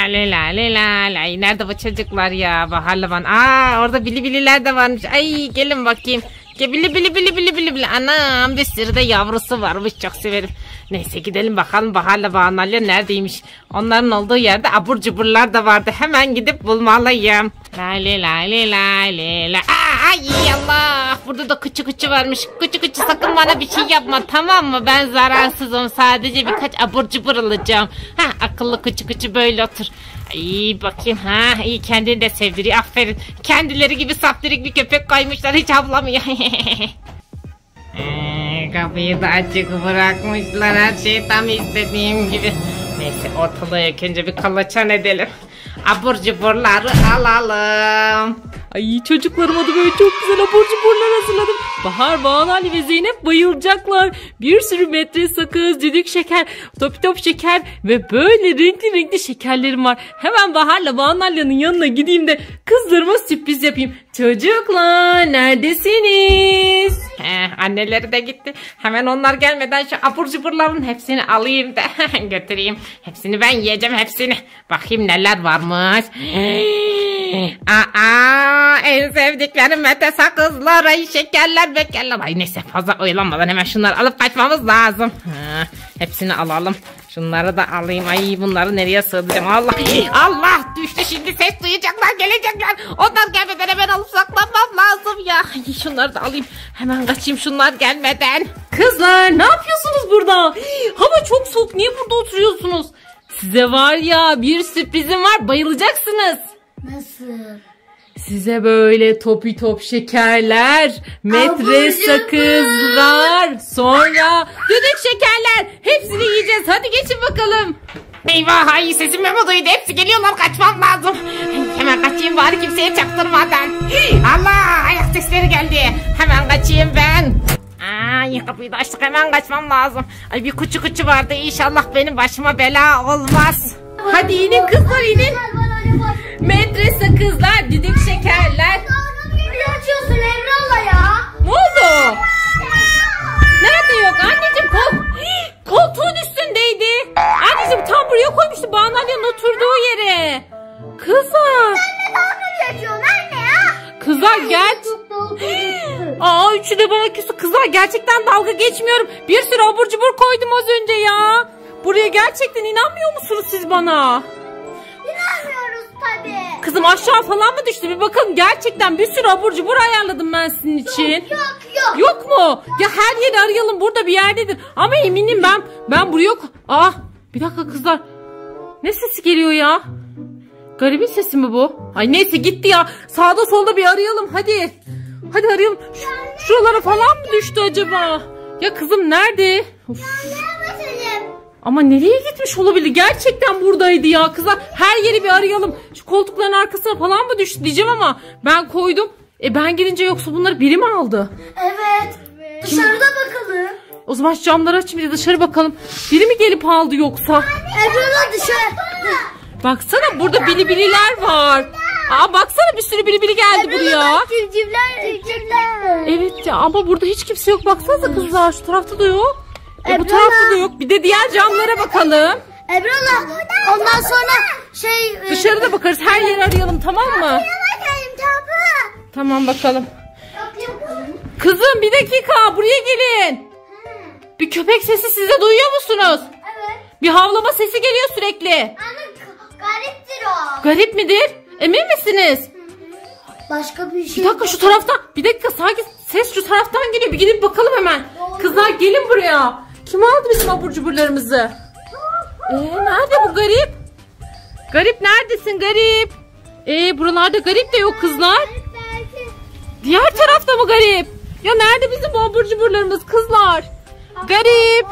La. Nerede bu çocuklar ya? Bahar'la ben. Orada bilibililer de varmış. Ay gelin bakayım. Bili. Anam bir sürü de yavrusu varmış. Çok severim. Neyse gidelim bakalım Bahar'la Banalya neredeymiş. Onların olduğu yerde abur cuburlar da vardı. Hemen gidip bulmalıyım. La. Ay Allah. Burada da küçük varmış. Küçük sakın bana bir şey yapma, tamam mı? Ben zararsızım. Sadece birkaç abur cubur alacağım. Akıllı küçük böyle otur. İyi bakayım. İyi, kendini de sevdiriyor. Aferin. Kendileri gibi saftirik bir köpek koymuşlar. Hiç havlamıyor. Kapıyı da açık bırakmışlar. Her şey tam istediğim gibi. Neyse ortalığı ilk önce bir kalaçan edelim. Abur cuburları alalım. Ay çocuklarım adı böyle çok güzel abur cuburlar hazırladım. Bahar, Banalya ve Zeynep bayılacaklar. Bir sürü metre sakız, düdük şeker, top şeker ve böyle renkli şekerlerim var. Hemen Bahar'la Banalya'nın yanına gideyim de kızlarıma sürpriz yapayım. Çocuklar neredesiniz? Anneleri de gitti. Hemen onlar gelmeden şu abur cuburların hepsini alayım da götüreyim. Hepsini ben yiyeceğim, hepsini. Bakayım neler varmış. En sevdiklerim mete sakızlar, ay şekerler bekerler. Ay neyse fazla oyalanmadan hemen şunları alıp kaçmamız lazım. Hepsini alalım. Şunları da alayım. Ay bunları nereye sığdıracağım? Allah düştü, şimdi ses duyacaklar, gelecekler. Onlar gelmeden hemen alıp saklanmam lazım ya. Ay, şunları da alayım. Hemen kaçayım şunlar gelmeden. Kızlar ne yapıyorsunuz burada? Hava çok soğuk, niye burada oturuyorsunuz? Size var ya bir sürprizim var, bayılacaksınız. Nasıl? Size böyle top şekerler, metre sakızlar, sonra düdük şekerler, hepsini yiyeceğiz. Hadi geçin bakalım. Eyvah, ay sesim Memo duydu, hepsi geliyorlar, kaçmam lazım. Hemen kaçayım bari kimseye çaktırmadan. Allah, ayak sesleri geldi. Hemen kaçayım ben. Kapıyı da açtık, hemen kaçmam lazım. Ay bir küçük vardı, inşallah benim başıma bela olmaz. Hadi inin kızlar, inin. Metre sakızlar, düdük şekerler. Niye açıyorsun Emrah'la ya? Ne oldu? Nerede yok? Anneciğim koltuğun üstündeydi. Anneciğim tam buraya koymuştu, Banalya'nın oturduğu yere. Kızlar. Sen de dalga geçiyorsun anne ya. Kızlar gel. Üçü de bana küstü. Kızlar gerçekten dalga geçmiyorum. Bir sürü abur cubur koydum az önce ya. Buraya gerçekten inanmıyor musunuz siz bana? İnanmıyoruz tabii. Kızım aşağı falan mı düştü? Bir bakın, gerçekten bir sürü abur cubur ayarladım ben sizin için. Yok. Yok mu? Ya her yeri arayalım, burada bir yerdedir. Ama eminim ben buraya... Bir dakika kızlar. Ne sesi geliyor ya? Garibin sesi mi bu? Ay neyse gitti ya. Sağda solda bir arayalım hadi. Hadi arayalım. Şuralara falan mı düştü acaba? Ya kızım nerede? Ama nereye gitmiş olabilir? Gerçekten buradaydı ya kızlar. Her yeri bir arayalım. Şu koltukların arkasına falan mı düştü diyeceğim ama ben koydum. Ben gelince yoksa bunları biri mi aldı? Evet. Dışarıda bakalım. O zaman şu camları açayım, bir de dışarı bakalım. Biri mi gelip aldı yoksa? Emrah'la dışarı. Baksana burada bilibililer var. Baksana bir sürü bilibili geldi buraya. Civcivler. Evet ya, ama burada hiç kimse yok. Baksanıza kızlar, şu tarafta da yok. Bu tarafta da yok. Bir de diğer camlara bakalım. Emrah'la ondan sonra dışarıda bakarız, her yeri arayalım, tamam mı? Tamam bakalım. Kızım bir dakika, buraya gelin. Bir köpek sesi size duyuyor musunuz? Evet. Bir havlama sesi geliyor sürekli. Anne gariptir o. Garip midir? Emin misiniz? Başka bir şey. Bir dakika şu taraftan. Bir dakika, sanki ses şu taraftan geliyor. Bir gidip bakalım hemen. Kızlar gelin buraya. Kim aldı bizim abur cuburlarımızı? Nerede bu garip? Garip neredesin garip? Buralarda garip de yok kızlar. Diğer tarafta mı garip? Ya nerede bizim abur cuburlarımız kızlar? Garip.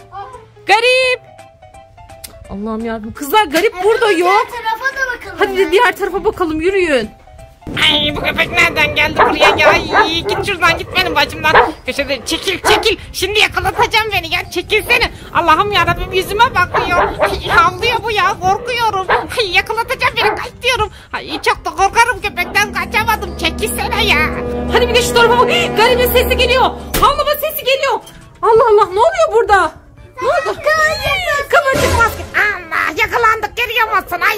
Allah'ım yarabbim. Kızlar garip burada yok. Diğer tarafa da bakalım. Hadi de diğer tarafa bakalım, yürüyün. Ay bu köpek nereden geldi buraya ya? Ay, git şuradan, git benim başımdan. Köşede çekil. Şimdi yakalatacağım beni ya, çekilsene. Allah'ım yarabbim, yüzüme bakıyor. Ay, havlıyor bu ya, korkuyorum. Ay, yakalatacağım beni, kaç diyorum. Ay, çok da korkarım köpekten, kaçamadım. Çekilsene ya. Hadi bir de şu tarafa bak. Garibin sesi geliyor. Havlama sesi geliyor. Allah Allah, ne oluyor burada? Ne oldu? Kıvırcık maske. Allah, yakalandık, görüyor musun? Ay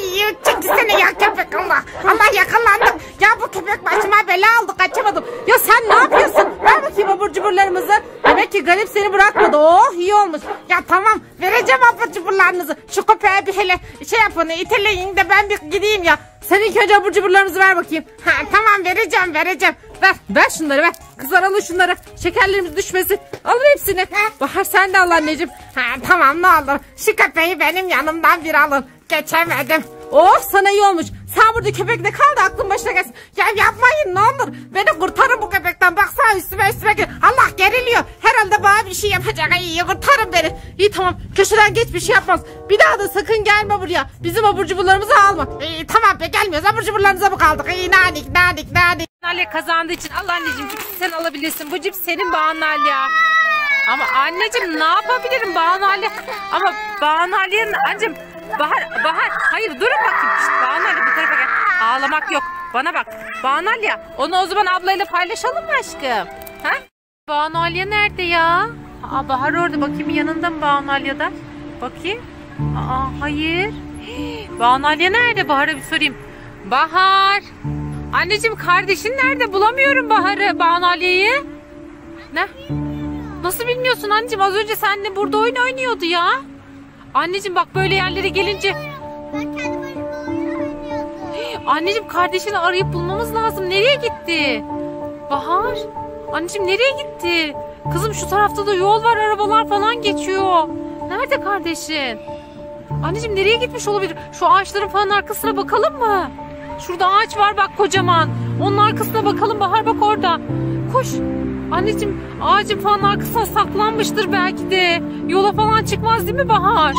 Çekilsene ya köpek Allah. Allah yakalandım. Ya bu köpek başıma bela oldu, kaçamadım. Ya sen ne yapıyorsun? Ver bakayım abur cuburlarımızı. Demek ki Garip seni bırakmadı. Oh iyi olmuş. Ya tamam vereceğim abur cuburlarınızı. Şu köpeğe bir hele şey yapın, iteleyin de ben bir gideyim ya. Sen ilk önce abur cuburlarımızı ver bakayım. Ha, tamam vereceğim. Ver şunları ver. Kızlar alın şunları. Şekerlerimiz düşmesin. Alın hepsini. Bahar sen de al anneciğim. Ha, tamam ne olur. Şu köpeği benim yanımdan bir alın. Geçemedim. Oh sana iyi olmuş. Sen burada köpekle kal da aklın başına gelsin. Ya yapmayın ne olur. Beni kurtarın bu köpekten. Baksana üstüme gel. Allah geriliyor. Herhalde bana bir şey yapacak. İyi kurtarın beni. İyi tamam. Köşeden geç bir şey yapmaz. Bir daha da sakın gelme buraya. Bizim abur cuburlarımızı alma. İyi tamam be gelmiyoruz. Abur cuburlarımıza mı kaldık? İyi nanik. Anne kazandığı için Allah anneciğim cipsi sen alabilirsin. Bu cips senin Banu ya. Ama anneciğim ne yapabilirim Banu Ali? Ama Banu Ali'nin anneciğim Bahar hayır durun bakayım. Şişt, Banu Ali bu tarafa gel. Ağlamak yok. Bana bak. Banu Ali ya. Onu o zaman ablayla paylaşalım mı aşkım? Ha? Banu Ali nerede ya? Aa, Bahar orada bakayım yanında mı Banu Ali'da? Bakayım. Aa hayır. Banu Ali nerede? Bahar'a bir sorayım. Bahar. Anneciğim kardeşin nerede? Bulamıyorum Bahar'ı, Banu Ali'yi. Ne? Nasıl bilmiyorsun anneciğim? Az önce seninle burada oyun oynuyordu ya. Anneciğim bak böyle yerlere gelince. Ben kendi başıma oyun oynuyordum. Anneciğim kardeşini arayıp bulmamız lazım. Nereye gitti? Bahar. Anneciğim nereye gitti? Kızım şu tarafta da yol var, arabalar falan geçiyor. Nerede kardeşin? Anneciğim nereye gitmiş olabilir? Şu ağaçların falan arkasına bakalım mı? Şurada ağaç var bak kocaman. Onun arkasına bakalım Bahar bak orada. Koş. Anneciğim ağacın falan arkasına saklanmıştır belki de. Yola falan çıkmaz değil mi Bahar?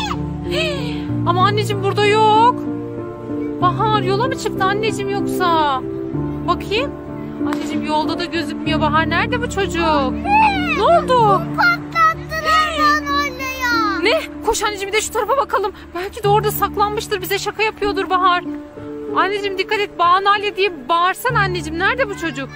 Ama anneciğim burada yok. Bahar yola mı çıktı anneciğim yoksa? Bakayım. Anneciğim yolda da gözükmüyor Bahar. Nerede bu çocuk? Ne oldu? Patlattılar Banu anne ya. Ne? Koş anneciğim bir de şu tarafa bakalım. Belki de orada saklanmıştır. Bize şaka yapıyordur Bahar. Anneciğim dikkat et. Banu Ali diye bağırsana anneciğim. Nerede bu çocuk?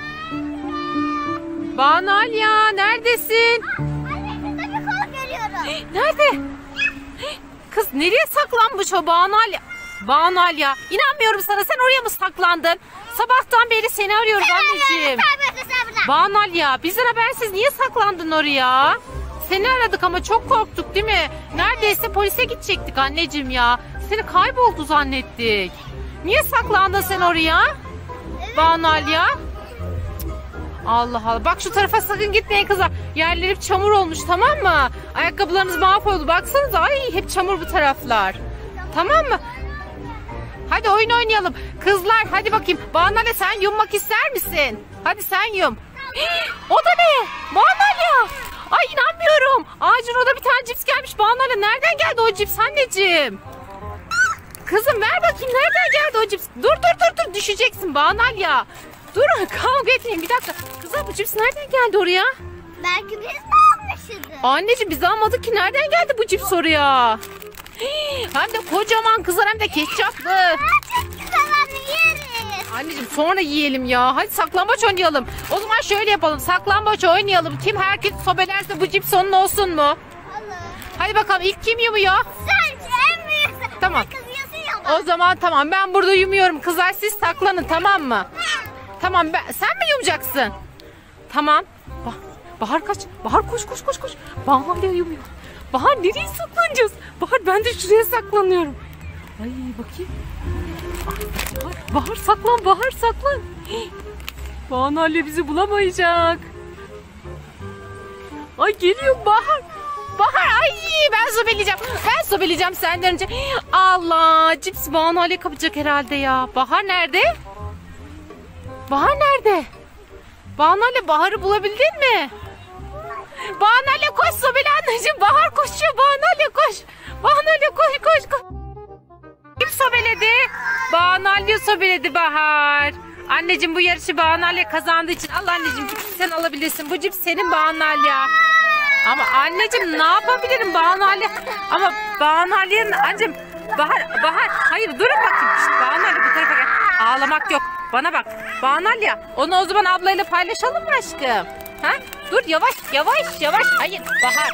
Banu Ali ya neredesin? Anne bir dakika geliyorum. Nerede? Kız nereye saklanmış o Banu Ali? Banu Ali ya. İnanmıyorum sana. Sen oraya mı saklandın? Sabahtan beri seni arıyoruz anneciğim. Banu Ali ya. Bizden habersiz niye saklandın oraya? Seni aradık ama çok korktuk değil mi? Neredeyse polise gidecektik anneciğim ya. Seni kayboldu zannettik. Niye saklandın sen oraya? Banu Ali ya. Allah Allah. Bak şu tarafa sakın gitmeyin kızlar. Yerler hep çamur olmuş tamam mı? Ayakkabılarınız mahvoldu. Baksanıza ay hep çamur bu taraflar. Tamam mı? Hadi oyun oynayalım. Kızlar hadi bakayım. Banu Ali sen yummak ister misin? Hadi sen yum. O da ne? Banu Ali. Ay inanmıyorum. Ağacın orada bir tane cips gelmiş. Banu Ali nereden geldi o cips anneciğim? Kızım ver bakayım nereden geldi o cips? Dur düşeceksin Banu Ali ya. Dur kavga etmeyin bir dakika. Kızım bu cips nereden geldi oraya? Belki biz mi almışızdır? Anneciğim biz almadık ki nereden geldi bu cips oraya? Hem de kocaman kızlar hem de ketçaplı. Çok güzel anne yeriz. Anneciğim sonra yiyelim ya. Hadi saklambaç oynayalım. O zaman şöyle yapalım. Saklambaç oynayalım. Kim herkes sobelerse bu cips onun olsun mu? Olur. Hadi bakalım ilk kim yumuyor? Sen en büyüksün. Tamam. Kızıyorsun ya. O zaman tamam ben burada yumuyorum. Kızlar siz saklanın tamam mı? Tamam sen mi yumacaksın? Tamam. Bahar kaç. Bahar koş. Bahar hala yumuyor. Bahar nereye saklanacağız? Bahar ben de şuraya saklanıyorum. Ay bakayım. Bahar saklan. Banu Ali bizi bulamayacak. Ay geliyor Bahar. Ay ben sobeleyeceğim senden önce. Allah cips Banu Ali kapacak herhalde ya. Bahar nerede? Banu Ali Bahar'ı bulabildin mi? Banu Ali koş sobele anneciğim. Bahar koşuyor Banu Ali koş. Banu Ali koş. Kim sobeledi? Banu Ali sobeledi Bahar. Anneciğim bu yarışı Banu Ali kazandığı için Allah anneciğim cipsi sen alabilirsin. Bu cips senin Banu Ali ya. Ama anneciğim ne yapabilirim Banu Ali? Ama Banu Ali'nin anneciğim Bahar hayır durun bakayım. Şişt, Banu Ali bu tarafa gel. Ağlamak yok. Bana bak. Banu Ali ya. Onu o zaman ablayla paylaşalım mı aşkım? Ha? Dur yavaş yavaş yavaş. Hayır Bahar.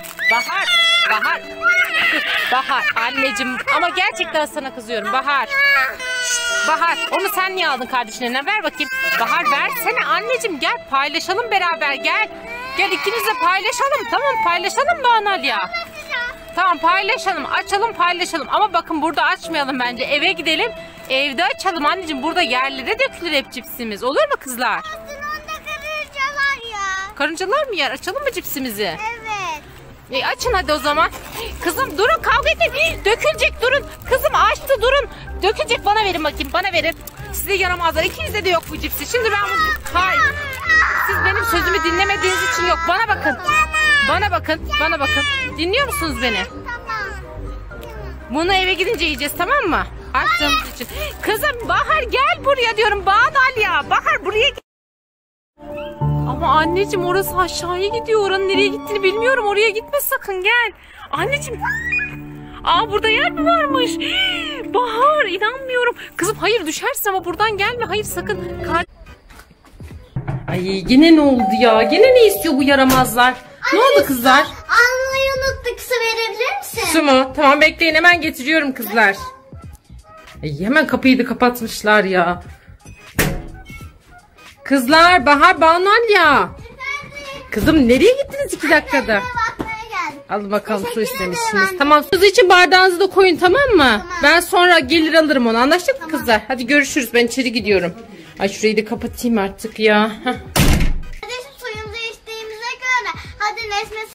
Bahar anneciğim ama gerçekten sana kızıyorum Bahar. Bahar onu sen niye aldın kardeşine? Ver bakayım. Bahar versene anneciğim, gel paylaşalım beraber, gel. Gel ikimiz de paylaşalım, tamam paylaşalım Banu Alya. Tamam paylaşalım, açalım paylaşalım ama bakın burada açmayalım bence, eve gidelim evde açalım anneciğim, burada yerlere dökülür hep cipsimiz, olur mu kızlar? Onda karıncalar ya. Karıncalar mı yer, açalım mı cipsimizi? Evet. Açın hadi o zaman. Kızım durun, kavga edin. Dökülecek, durun. Kızım açtı, durun. Dökülecek, bana verin bakayım, bana verin. Size yaramazlar, ikinizde de yok bu cipsi. Şimdi ben bunu... Hayır. Siz benim sözümü dinlemediğiniz için yok. Bana bakın. Bana bakın. Bana bakın. Dinliyor musunuz beni? Tamam. Bunu eve gidince yiyeceğiz, tamam mı? Açtığımız için. Kızım Bahar gel buraya diyorum. Banu Alya. Bahar buraya gel. Ama anneciğim orası aşağıya gidiyor. Oranın nereye gittiğini bilmiyorum. Oraya gitme sakın, gel. Anneciğim. Aa burada yer mi varmış? Bahar inanmıyorum. Kızım hayır düşersin ama buradan gelme. Hayır sakın. Ay yine ne oldu ya? Yine ne istiyor bu yaramazlar? Ne oldu kızlar? Almayı unuttuk. Su verebilir misin? Su mu? Tamam bekleyin, hemen getiriyorum kızlar. Ay, hemen kapıyı da kapatmışlar ya. Kızlar, Bahar, Banu Alya. Kızım nereye gittiniz 2 dakikada? Bakmaya geldim. Al bakalım, su Teşekkür istemişsiniz. ederim. Tamam, su için bardağınızı da koyun, tamam mı? Ben sonra gelir alırım onu, anlaştık mı kızlar? Hadi görüşürüz, ben içeri gidiyorum. Ay şurayı da kapatayım artık ya. Heh. Kardeşim suyumuzu içtiğimize göre hadi Nesme